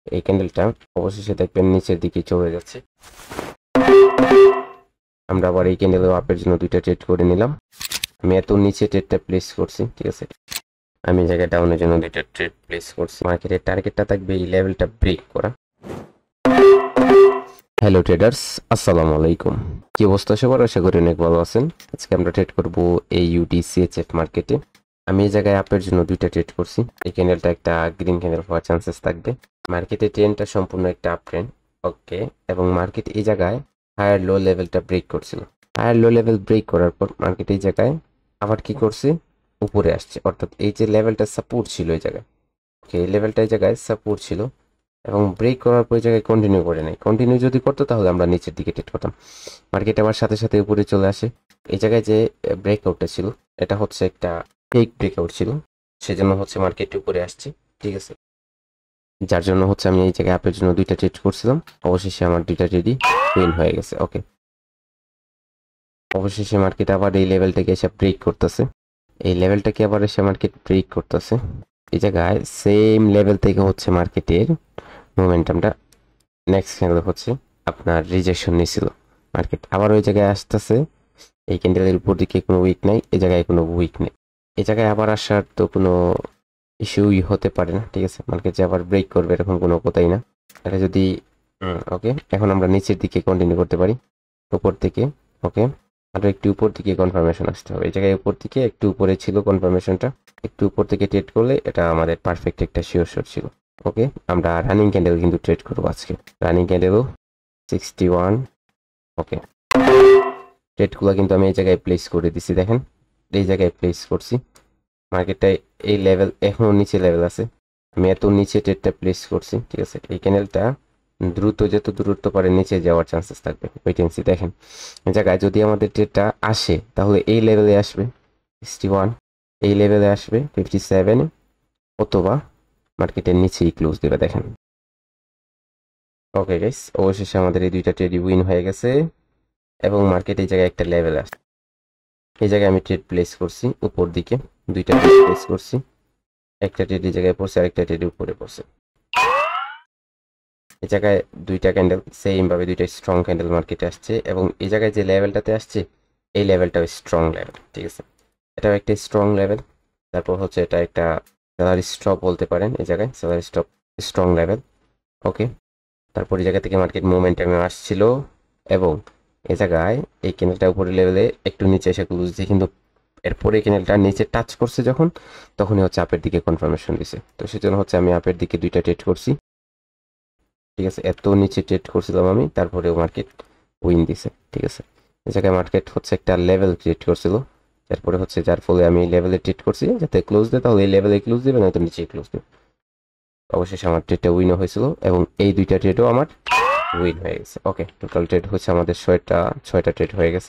এই ক্যান্ডেলটা অবশেষে দেখবেন নিচের দিকে চলে যাচ্ছে। আমরা আবার এই ক্যান্ডেল আপের জন্য দুইটা ট্রেড করে নিলাম। আমি এত নিচে ট্রেডটা প্লেস করছি, ঠিক আছে। আমি এই জায়গায় ডাউনের জন্য দুইটা ট্রেড প্লেস করছি। মার্কেটের টার্গেটটা থাকবে এই লেভেলটা ব্রেক করা। হ্যালো ট্রেডার্স, আসসালামু আলাইকুম। কি অবস্থা সবার? আশা করি অনেক ভালো আছেন। আজকে আমরা ট্রেড করব AUD CHF মার্কেটে। আমি এই জায়গায় আপের জন্য দুইটা ট্রেড করছি। এই ক্যান্ডেলটা একটা গ্রিন ক্যান্ডেল হওয়ার চান্সেস থাকবে। মার্কেটের ট্রেন্ডটা সম্পূর্ণ একটা আপ ট্রেন্ড, ওকে। এবং মার্কেট এই জায়গায় হায়ার লো লেভেলটা ব্রেক করছিল। হায়ার লো লেভেল ব্রেক করার পর মার্কেট এই জায়গায় আবার কি করছে, উপরে আসছে। অর্থাৎ এই যে লেভেলটা সাপোর্ট ছিল এই জায়গায়, ওকে, এই লেভেলটা এই জায়গায় সাপোর্ট ছিল এবং ব্রেক করার পর জায়গায় কন্টিনিউ করে নাই। কন্টিনিউ যদি করতো তাহলে আমরা নিচের দিকে ট্রেড করতাম। মার্কেট আবার সাথে সাথে উপরে চলে আসে। এই জায়গায় যে ব্রেকআউটটা ছিল এটা হচ্ছে একটা ফেক ব্রেকআউট ছিল, সেজন্য হচ্ছে মার্কেট উপরে আসছে, ঠিক আছে। যার জন্য হচ্ছে আমি এই জায়গায় আপের জন্য দুইটা ট্রেড করছিলাম। অবশেষে আমার দুইটা ট্রেডই উইন হয়ে গেছে, ওকে। অবশেষে মার্কেট আবার এই লেভেলটাকে এসে ব্রেক করতেছে। এই লেভেলটাকে আবার এসে মার্কেট ব্রেক করতেছে। এই জায়গায় সেম লেভেল থেকে হচ্ছে মার্কেটের মোমেন্টামটা নেক্সট ক্যান্ডেল হচ্ছে আপনার রিজেকশন নিয়েছিল। মার্কেট আবার ওই জায়গায় আসতেছে। এই ক্যান্ডেলের উপর দিকে কোনো উইক নাই, এই জায়গায় কোনো উইক নেই। এই জায়গায় আবার আসার তো কোনো ইস্যুই হতে পারে না, ঠিক আছে। মার্কেট যে আবার ব্রেক করবে এরকম কোনো কথাই না। এটা যদি ওকে, এখন আমরা নিচের দিকে কন্টিনিউ করতে পারি, উপর থেকে, ওকে। আরও একটু উপর দিকে কনফার্মেশন আসতে হবে। এই জায়গায় উপর দিকে একটু উপরে ছিল কনফার্মেশনটা, একটু উপর থেকে ট্রেড করলে এটা আমাদের পারফেক্ট একটা শিওর শট ছিল, ওকে। আমরা রানিং ক্যান্ডেল কিন্তু ট্রেড করবো আজকে। রানিং ক্যান্ডেলও 61, ওকে। ট্রেডগুলো কিন্তু আমি এই জায়গায় প্লেস করে দিছি, দেখেন এই জায়গায় প্লেস করছি। মার্কেটটায় এই লেভেল এখনো নিচে লেভেল আছে, আমি এত নিচে ট্রেডটা প্লেস করছি, ঠিক আছে। এই ক্যান্ডেলটা দ্রুত যত দূরত্ব পারে নিচে যাওয়ার চান্সেস থাকবে। ওয়েটেন্সি দেখেন এই জায়গায় যদি আমাদের ট্রেডটা আসে তাহলে এই লেভেলে আসবে 61, এই লেভেলে আসবে 57, অথবা মার্কেটের নিচেই ক্লোজ দেবে, দেখেন। ওকে গাইস, অবশেষে আমাদের এই দুইটা ট্রেডই উইন হয়ে গেছে এবং মার্কেট এই জায়গায় একটা লেভেল আসে। এই জায়গায় আমি ট্রেড প্লেস করছি উপর দিকে, দুইটা ট্রেড প্লেস করছি। একটা ট্রেড এই জায়গায় পড়ছে, আরেকটা ট্রেড উপরে পড়ছে। এই জায়গায় দুইটা ক্যান্ডেল সেম ভাবে দুইটা স্ট্রং ক্যান্ডেল মার্কেটে আসছে এবং এই জায়গায় যে লেভেলটাতে আসছে এই লেভেলটাও স্ট্রং লেভেল, ঠিক আছে। এটাও একটা স্ট্রং লেভেল। তারপর হচ্ছে এটা একটা স্যালারি স্টপ বলতে পারেন, এই জায়গায় salary stop, strong level, okay. তারপর এই জায়গা থেকে মার্কেট মোমেন্টামে আসছিল এবং এই জায়গায় এই ক্যান্ডেলটা উপরের লেভেলে একটু নিচে এসে ক্লোজ দিয়ে, কিন্তু এরপরে এই ক্যান্ডেলটা নিচে টাচ করছে যখন, তখনই হচ্ছে আপের দিকে কনফার্মেশন দিছে। তো সেজন্য হচ্ছে আমি আপের দিকে দুইটা ট্রেড করছি, ঠিক আছে। এত নিচে ট্রেড করছিলাম আমি, তারপরেও মার্কেট উইন দিছে, ঠিক আছে। এই জায়গায় মার্কেট হচ্ছে একটা লেভেল ক্রিয়েট করছিল, তারপরে হচ্ছে যার ফলে আমি লেভেলে ট্রেড করছি যাতে ক্লোজ দেয়, তাহলে এই লেভেলে ক্লোজ দেবে নয়তো নিচে ক্লোজ দেবে। অবশেষে আমার ট্রেডটা উইনও হয়েছিল এবং এই দুইটা ট্রেডও আমার উইন হয়ে গেছে, ওকে। টোটাল ট্রেড হচ্ছে আমাদের ছয়টা ট্রেড হয়ে গেছে।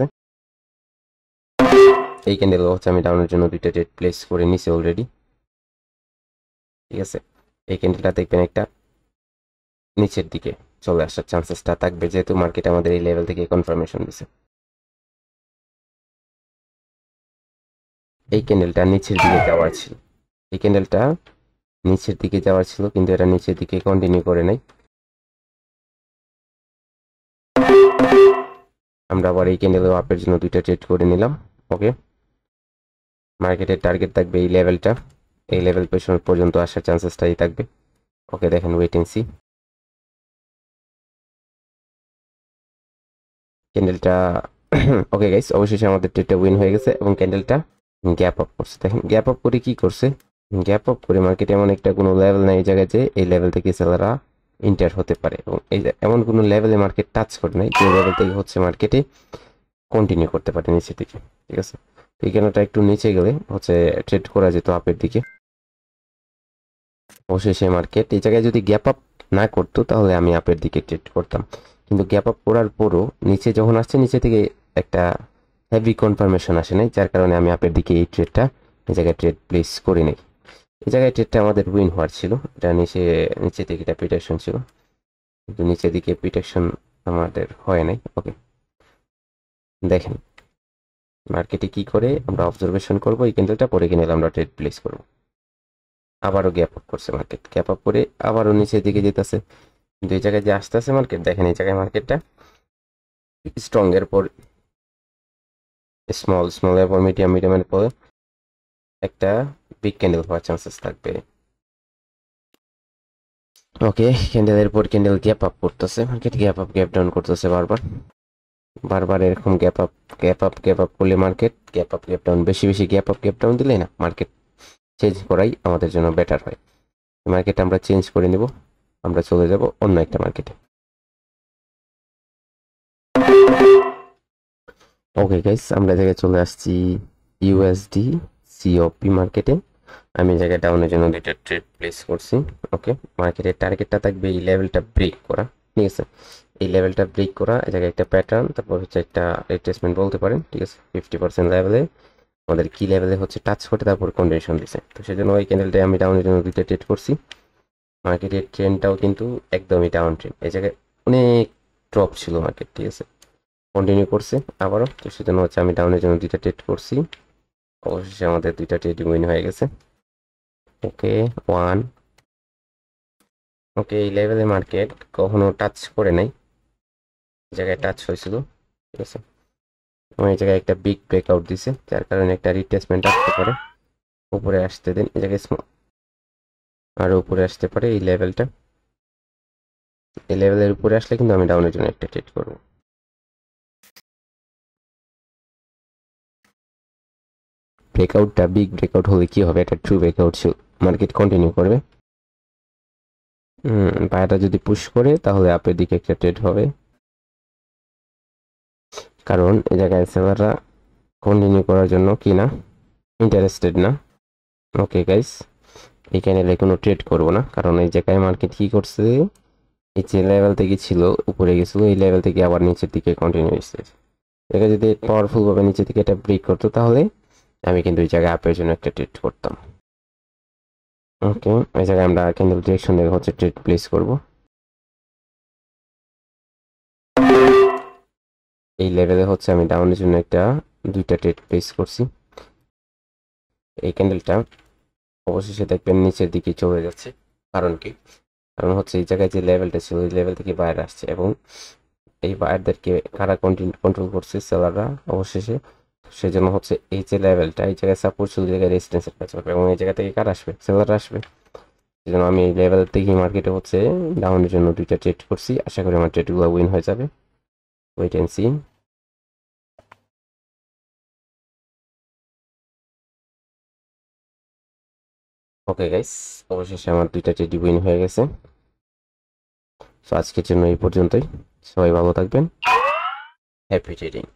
এই ক্যান্ডেল হচ্ছে আমি ডাউনের জন্য দুইটা ট্রেড প্লেস করে নিছি অলরেডি, ঠিক আছে। এই ক্যান্ডেলটা দেখবেন একটা নিচের দিকে চলে আসার চান্সেসটা থাকবে, যেহেতু মার্কেট আমাদের এই লেভেল থেকে কনফার্মেশন দিছে। এই ক্যান্ডেলটা নিচের দিকে যাওয়ার ছিল, এই ক্যান্ডেলটা নিচের দিকে যাওয়ার ছিল, কিন্তু এটা নিচের দিকে কন্টিনিউ করে নাই। আমরা আবার এই ক্যান্ডেল আপের জন্য দুইটা ট্রেড করে নিলাম, ওকে। মার্কেটের টার্গেট থাকবে এই লেভেলটা, এই লেভেল পর্যন্ত আসার চান্সেসটাই থাকবে, ওকে। দেখেন ওয়েট এন্ড সি। ক্যান্ডেলটা ওকে গাইস, অবশেষে আমাদের ট্রেডটা উইন হয়ে গেছে এবং ক্যান্ডেলটা গ্যাপ আপ করছে। দেখেন গ্যাপ আপ করে কি করছে, গ্যাপ আপ করে মার্কেটে এমন একটা কোনো লেভেল নাই এই জায়গায় যে এই লেভেল থেকে সেলাররা ইন্টার হতে পারে, এবং এই এমন কোনো লেভেলে মার্কেট টাচ করে নাই যে লেভেল থেকে হচ্ছে মার্কেটে কন্টিনিউ করতে পারে নিচের দিকে, ঠিক আছে। এই ক্যান্ডেলটা একটু নিচে গেলে হচ্ছে ট্রেড করা যেত আপের দিকে। অবশেষে মার্কেট এই জায়গায় যদি গ্যাপ আপ না করতো তাহলে আমি আপের দিকে ট্রেড করতাম, কিন্তু গ্যাপ আপ করার পরও নিচে যখন আসছে নিচে থেকে একটা হেভি কনফার্মেশন আসে নাই, যার কারণে আমি আপের দিকে এই ট্রেডটা এই জায়গায় ট্রেড প্লেস করি নাই। এই জায়গায় ট্রেডটা আমাদের উইন হওয়ার ছিল, এটা নিচে থেকে এটা প্রিটেকশন ছিল, কিন্তু নিচে দিকে প্রিটেকশন আমাদের হয় নাই, ওকে। দেখেন মার্কেটে কি করে আমরা অবজারভেশন করবো, এই ক্যান্ডেলটা পরে কিনে আমরা ট্রেড প্লেস করবো। আবারও গ্যাপ আপ করছে মার্কেট, গ্যাপ আপ করে আবারও নিচের দিকে যেতেছে। কিন্তু এই জায়গায় যে আসতেছে মার্কেট, দেখেন এই জায়গায় মার্কেটটা স্ট্রং এর পর স্মল, স্মল এর পর মিডিয়াম, মিডিয়ামের পর একটা বিগ ক্যান্ডেল হওয়ার চান্সেস থাকবে। ওকে, ক্যান্ডেলের পর ক্যান্ডেল গ্যাপ আপ করতেছে market, gap up gap down করতেছে বারবার বারবার এরকম gap up gap up gap up করলে market gap up gap down, বেশি বেশি গ্যাপ আপ গ্যাপ ডাউন দিলে না মার্কেট চেঞ্জ করাই আমাদের জন্য বেটার হয়। মার্কেট আমরা চেঞ্জ করে নিব, আমরা চলে যাব অন্য একটা মার্কেটে। ওকে গাইস, আমরা জায়গায় চলে আসছি ইউএসডি সিওপি মার্কেটে। আমি জায়গায় ডাউনের জন্য দুইটা ট্রেড প্লেস করছি। ওকে, মার্কেটের টার্গেটটা থাকবে এই লেভেলটা ব্রেক করা, ঠিক আছে। এই লেভেলটা ব্রেক করা, এই জায়গায় একটা প্যাটার্ন, তারপর হচ্ছে একটা রিট্রেসমেন্ট বলতে পারেন, ঠিক আছে। 50% লেভেলে আমাদের কি লেভেলে হচ্ছে টাচ করে তারপর কন্ডিশন দিছে, তো সেজন্য ওই ক্যান্ডেলটাই আমি ডাউনের জন্য দুইটা ট্রেড করছি। মার্কেটের ট্রেন্ডটাও কিন্তু একদমই ডাউন ট্রেন্ড, এই জায়গায় অনেক ড্রপ ছিল মার্কেট, ঠিক আছে। কন্টিনিউ করছে আবারও, তো সেজন্য হচ্ছে আমি ডাউনের জন্য দুইটা ট্রেড করছি। অবশেষে আমাদের দুইটা ট্রেড উইন হয়ে গেছে। ওকে, ওয়ান। ওকে, এই লেভেলে মার্কেট কখনো টাচ করে নাই, জায়গায় টাচ হয়েছিল, ঠিক আছে। এবং এই জায়গায় একটা বিগ ব্রেকআউট দিছে, যার কারণে একটা রিট্রেসমেন্ট আসতে পারে, উপরে আসতে দেন এই জায়গায় আর উপরে আসতে পারে এই লেভেলটা। এই লেভেলের উপরে আসলে কিন্তু আমি ডাউনের জন্য একটা ট্রেড করবো। ব্রেকআউটটা বিগ ব্রেকআউট হলে কি হবে, এটা ট্রু ব্রেকআউট ছিল, মার্কেট কন্টিনিউ করবে। বায়ারটা যদি পুশ করে তাহলে আপের দিকে একটা ট্রেড হবে, কারণ এই জায়গায় সেলাররা কন্টিনিউ করার জন্য কি না ইন্টারেস্টেড না। ওকে গাইস, এই ক্যান্ডেলে কোনো ট্রেড করবো না, কারণ এই জায়গায় মার্কেট কি করছে, এই যে লেভেল থেকে ছিল উপরে গেছিল, এই লেভেল থেকে আবার নিচের দিকে কন্টিনিউ হচ্ছে। এটা যদি পাওয়ারফুল ভাবে নিচের দিকে এটা ব্রেক করতো তাহলে আমি কিন্তু এই জায়গায় আপের জন্য একটা ট্রেড করতাম। ওকে, এই জায়গায় আমরা ক্যান্ডেল ডিরেকশন দেখে হচ্ছে ট্রেড প্লেস করব। এই লেভেলে হচ্ছে আমি ডাউনের জন্য একটা দুইটা ট্রেড প্লেস করছি। এই ক্যান্ডেলটা অবশেষে দেখবেন নিচের দিকে চলে যাচ্ছে, কারণ কি, কারণ হচ্ছে এই জায়গায় যে লেভেলটা ছিল ওই লেভেল থেকে বাইরে আসছে, এবং এই বায়ারদেরকে কারা কন্ট্রোল করছে, সেলাররা অবশেষে। সেজন্য হচ্ছে এই যে লেভেলটা, এই জায়গায় সাপোর্ট ছিল, এই জায়গায় রেজিস্ট্যান্সের কাছে হবে, এবং এই জায়গা থেকে কারা আসবে, সেলাররা আসবে। সেজন্য আমি এই লেভেল থেকে মার্কেটে হচ্ছে ডাউনের জন্য দুইটা ট্রেড করছি, আশা করি আমার ট্রেডগুলো উইন হয়ে যাবে। Wait and see. Okay guys, অবশেষে আমার দুইটা ট্রেড উইন হয়ে গেছে। তো আজকের জন্য এই পর্যন্তই, সবাই ভালো থাকবেন, হ্যাপি ট্রেডিং।